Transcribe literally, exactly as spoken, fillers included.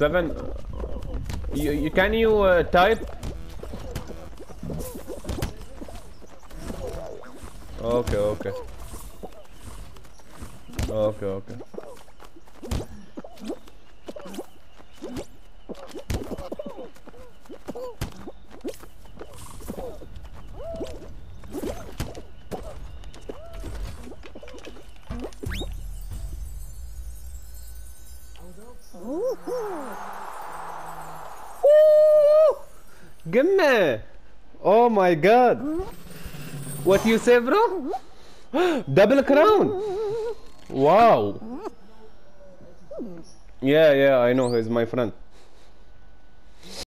seven. You, you can you uh, type? Okay, okay. Okay, okay. Gimme! Oh my god! What you say, bro? Double crown! Wow! Yeah, yeah, I know, he's my friend.